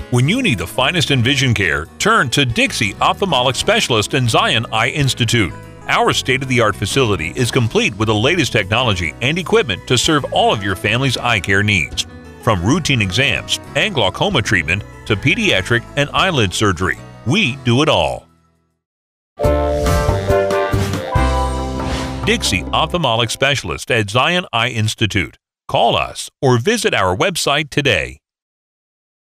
When you need the finest in vision care, turn to Dixie Ophthalmic Specialist and Zion Eye Institute. Our state-of-the-art facility is complete with the latest technology and equipment to serve all of your family's eye care needs. From routine exams and glaucoma treatment to pediatric and eyelid surgery, we do it all. Dixie Ophthalmic Specialist at Zion Eye Institute. Call us or visit our website today.